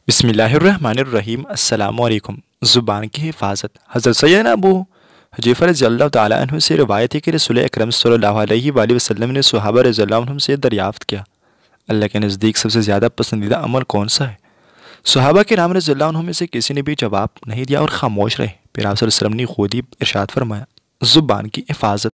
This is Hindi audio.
बिस्मिल्लाहिर्रहमानिर्रहीम। अस्सलामुअलैकुम। ज़ुबान की हिफाजत। हज़रत सैयदना अबू हुज़ैफ़ा रज़ियल्लाहु तआला अन्हु से रिवायत है कि रसूल अकरम सल्लल्लाहु अलैहि वसल्लम ने सहाबा रज़ियल्लाहु अन्हुम से दरियाफ़्त किया, अल्लाह के नज़दीक सबसे ज़्यादा पसंदीदा अमल कौन सा है? सहाबा किराम रज़ियल्लाहु अन्हुम में से किसी ने भी जवाब नहीं दिया और खामोश रहे। फिर आप सल्लल्लाहु अलैहि वसल्लम ने खुद ही इरशाद फरमाया, ज़ुबान की हिफाजत।